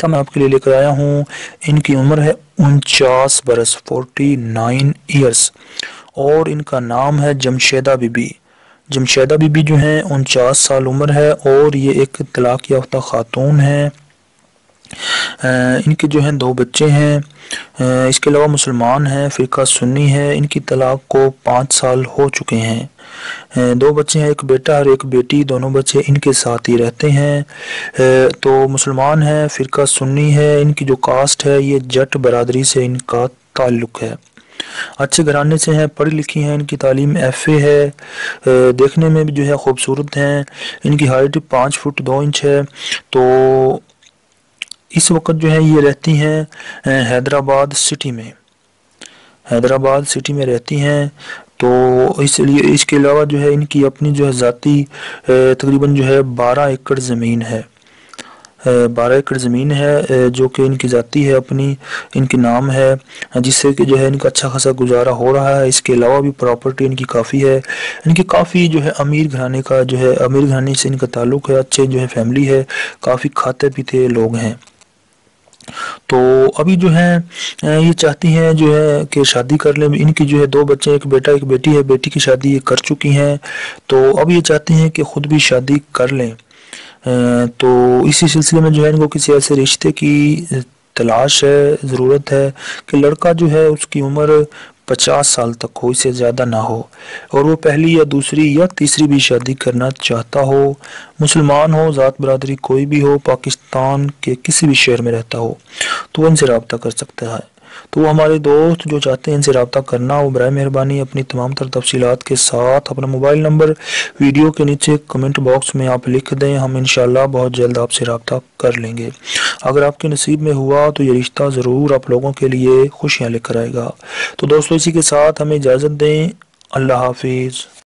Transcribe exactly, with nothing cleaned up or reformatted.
رشتہ میں آپ کے لیے لے کر آیا ہوں۔ ان کی عمر ہے انچاس برس، فورٹی نائن ایئرس، اور ان کا نام ہے جمشیدہ بی بی۔ جمشیدہ بی بی جو ہیں انچاس سال عمر ہے، اور یہ ایک طلاق یافتہ خاتون ہیں۔ ان کے جو ہیں دو بچے ہیں، اس کے علاوہ مسلمان ہیں، فرقہ سنی ہے۔ ان کی طلاق کو پانچ سال ہو چکے ہیں۔ دو بچے ہیں، ایک بیٹا اور ایک بیٹی، دونوں بچے ان کے ساتھ ہی رہتے ہیں۔ تو مسلمان ہیں، فرقہ سنی ہے۔ ان کی جو کاسٹ ہے یہ جٹ برادری سے ان کا تعلق ہے۔ اچھے گھرانے سے ہیں، پڑھی لکھی ہیں، ان کی تعلیم ایف اے ہے، دیکھنے میں بھی جو ہے خوبصورت ہیں۔ ان کی ہائٹ پانچ فٹ دو انچ ہے۔ تو اس وقت جو ہے یہ رہتی ہیں حیدرآباد سٹی میں، حیدرآباد سٹی میں رہتی ہیں۔ تو اس لیے اس کے علاوہ جو ہے ان کی اپنی جو ہے ذاتی تقریباً جو ہے بارہ ایکڑ زمین ہے، بارہ ایکڑ زمین ہے جو کہ ان کی ذاتی ہے، اپنی ان کے نام ہے، جس سے کہ جو ہے ان کا اچھا خاصا گزارا ہو رہا ہے۔ اس کے علاوہ بھی پراپرٹی ان کی کافی ہے۔ ان کی کافی جو ہے امیر گھرانے کا جو ہے امیر گھرانے سے ان کا تعلق ہے، اچھے جو ہے فیملی ہے، کافی کھاتے پیتے لوگ ہیں۔ تو ابھی جو ہے یہ چاہتی ہیں جو ہے کہ شادی کر لیں۔ ان کی جو ہے دو بچے، ایک بیٹا ایک بیٹی ہے، بیٹی کی شادی یہ کر چکی ہیں، تو اب یہ چاہتی ہیں کہ خود بھی شادی کر لیں۔ تو اسی سلسلے میں جو ہے ان کو کسی ایسے رشتے کی تلاش ہے، ضرورت ہے کہ لڑکا جو ہے اس کی عمر پچاس سال تک ہو، اس سے زیادہ نہ ہو، اور وہ پہلی یا دوسری یا تیسری بھی شادی کرنا چاہتا ہو، مسلمان ہو، ذات برادری کوئی بھی ہو، پاکستان کے کسی بھی شہر میں رہتا ہو، تو وہ ان سے رابطہ کر سکتا ہے۔ تو وہ ہمارے دوست جو چاہتے ہیں ان سے رابطہ کرنا، وہ برائے مہربانی اپنی تمام تر تفصیلات کے ساتھ اپنا موبائل نمبر ویڈیو کے نیچے کمنٹ باکس میں آپ لکھ دیں، ہم انشاءاللہ بہت جلد آپ سے رابطہ کر لیں گے۔ اگر آپ کے نصیب میں ہوا تو یہ رشتہ ضرور آپ لوگوں کے لیے خوشیاں لے کر آئے گا۔ تو دوستو اسی کے ساتھ ہمیں اجازت دیں، اللہ حافظ۔